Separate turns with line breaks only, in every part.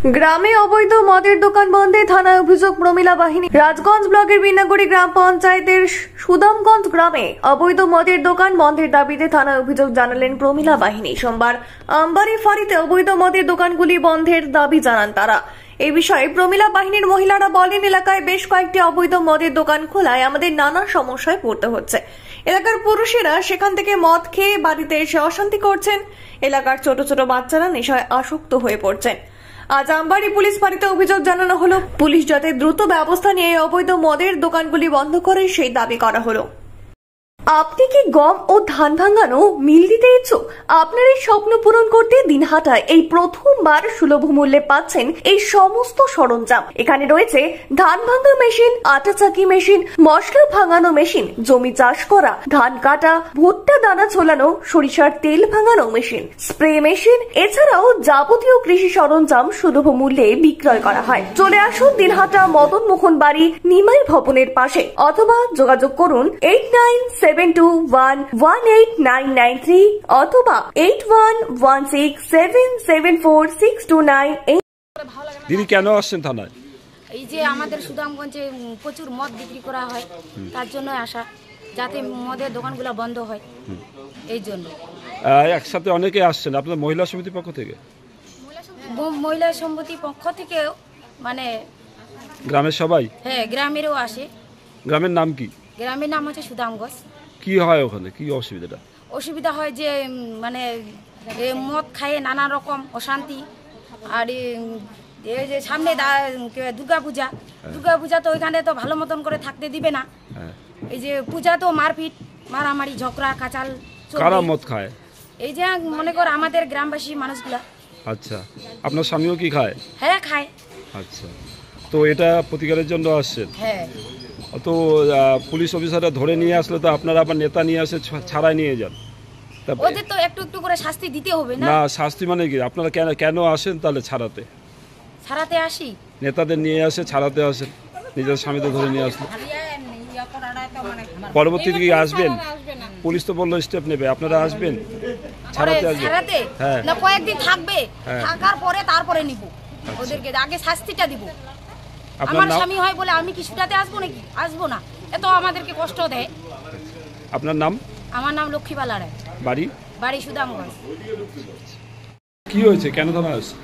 গ্রামে অবৈধ মদের দোকান বন্ধে থানায় অভিযোগ প্রমিলা বাহিনী। রাজগঞ্জ ব্লকের বিনাগুড়ি গ্রাম পঞ্চায়েতের সুদামগঞ্জ গ্রামে অবৈধ মদের দোকান বন্ধের দাবিতে থানায় অভিযোগ জানালেন প্রমিলা বাহিনী। সোমবার আমবাড়ি ফাঁড়িতে অবৈধ মদের দোকানগুলি বন্ধের দাবি জানান তারা। এই বিষয়ে প্রমিলা বাহিনীর মহিলারা বলেন, এলাকায় বেশ কয়েকটি অবৈধ মদের দোকান খোলায় আমাদের নানা সমস্যায় পড়তে হচ্ছে। এলাকার পুরুষেরা সেখান থেকে মদ খেয়ে বাড়িতে এসে অশান্তি করছেন। এলাকার ছোট ছোট বাচ্চারা নেশায় আসক্ত হয়ে পড়ছেন। আজ আমবাড়ি পুলিশ ফাঁড়িতে অভিযোগ জানানো হলো। পুলিশ যাতে দ্রুত ব্যবস্থা নিয়ে অবৈধ মদের দোকানগুলি বন্ধ করে সেই দাবি করা হলো। আপনি কি গম ও ধান ভাঙানো মিল দিতে ইচ্ছুক? আপনার এই স্বপ্ন পূরণ করতে দিনহাটায় এই প্রথমবার সুলভ মূল্যে পাচ্ছেন এই সমস্ত সরঞ্জাম। এখানে রয়েছে ধান ভাঙা মেশিন, আটা চাকি মেশিন, মশলা ভাঙানো মেশিন, জমি চাষ করা, ধান কাটা, ভুট্টা দানা ছোলানো, সরিষার তেল ভাঙানো মেশিন, স্প্রে মেশিন, এছাড়াও যাবতীয় কৃষি সরঞ্জাম সুলভ মূল্যে বিক্রয় করা হয়। চলে আসুন দিনহাটা মদন মোহন বাড়ি নিমাই ভবনের পাশে, অথবা যোগাযোগ করুন 8972118993 অথবা 8116774629।
দিদি কেন আসছেন থানায়?
এই যে আমাদের সুদামগঞ্জে প্রচুর মদ বিক্রি করা হয়, তার জন্য আসা, যাতে মদের দোকানগুলো বন্ধ হয়, এই জন্য।
একসাথে অনেকে আসছেন আপনাদের মহিলা সমিতির পক্ষ থেকে?
মহিলা সমিতির পক্ষ থেকে মানে
গ্রামের সবাই?
হ্যাঁ, গ্রামেরও আসে।
গ্রামের নাম কি?
গ্রামের নাম হচ্ছে সুদামগঞ্জ।
কি হয় ওখানে, কি অসুবিধাটা?
অসুবিধা হয় যে মানে মদ খায় নানা রকম অশান্তি। আর এই যে সামনে দুর্গা পূজা তো ওইখানে তো ভালো মতন করে থাকতে দিবে না। এই যে পূজা তো মারপিট, মারামারি, ঝগড়া কাচাল।
কারা মদ খায়?
এই যে মনে কর আমাদের গ্রামবাসী মানুষগুলা।
আচ্ছা, আপনার স্বামীও কি খায়?
হ্যাঁ, খায়।
আচ্ছা, তো এটা প্রতিকারের জন্য আসছেন?
হ্যাঁ।
তো পুলিশ অফিসাররা ধরে নিয়ে আসলে তো আপনারা আবার নেতা নিয়ে আসে ছাড়াই নিয়ে যান।
ওদের তো একটু একটু করে শাস্তি দিতে হবে না?
না, শাস্তি মানে কি? আপনারা কেন আসেন তাহলে ছাড়াতে?
আসি,
নেতাদের নিয়ে আসে ছাড়াতে আসেন, নিজের স্বামীদের ধরে নিয়ে আসলে পরবর্তীতে কি আসবেন? পুলিশ তো বললো স্টেপ নেবে, আপনারা আসবেন ছাড়াতে? হ্যাঁ,
না কয়েকদিন থাকবে, থাকার পরে তারপরে নিব ওদেরকে, আগে শাস্তিটা দিব। আমার স্বামী হয় বলে আমি কি ছুটাতে আসবো নাকি? আসবো না, এত আমাদেরকে কষ্ট দেয়।
আপনার নাম?
আমার নাম লক্ষ্মীবালা রায়। বাড়ি সুদামগঞ্জ।
কি হয়েছে? কেন থানায় আসছেন?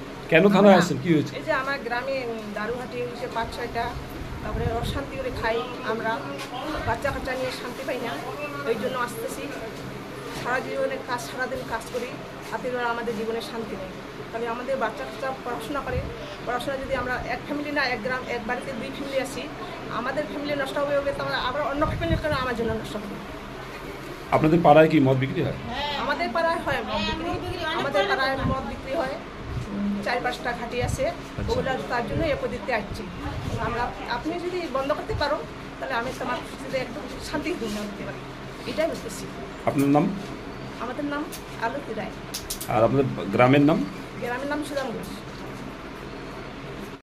কি হয়েছে?
এই যে আমার গ্রামে দারুহাটি হয়েছে 5-6টা, তারপরে অশান্তি করে খাই আমরা, বাচ্চা কাচ্চা নিয়ে শান্তি পাই না, ওই জন্য আসতেছি। সারা জীবনে সারাদিন কাজ করি, তাতে আমাদের জীবনে শান্তি নেই। তাহলে আমাদের বাচ্চা কাচ্চা পড়াশোনা করে, পড়াশোনা যদি আমরা এক ফ্যামিলি না, এক গ্রাম এক বাড়িতে 2 ফ্যামিলি আসি, আমাদের ফ্যামিলি নষ্ট হবে, তাহলে আবার অন্য ফ্যামিলির কারণে আমার জন্য নষ্ট হবে।
আপনাদের পাড়ায় কি মদ বিক্রি হয়?
আমাদের পাড়ায় হয় মদ বিক্রি, আমাদের পাড়ায় মদ বিক্রি হয়, 4-5টা ঘাটি আছে, ওগুলো তার জন্য এ পদ্ধতিতে আসছি আমরা। আপনি যদি বন্ধ করতে পারো তাহলে আমি তোমার খুশিতে একটু শান্তি দিতে পারি, এটাই বুঝতেছি।
আপনার নাম?
আমাদের নাম আলতি রায়।
আর আপনাদের গ্রামের নাম?
গ্রামের নাম সুদামগঞ্জ।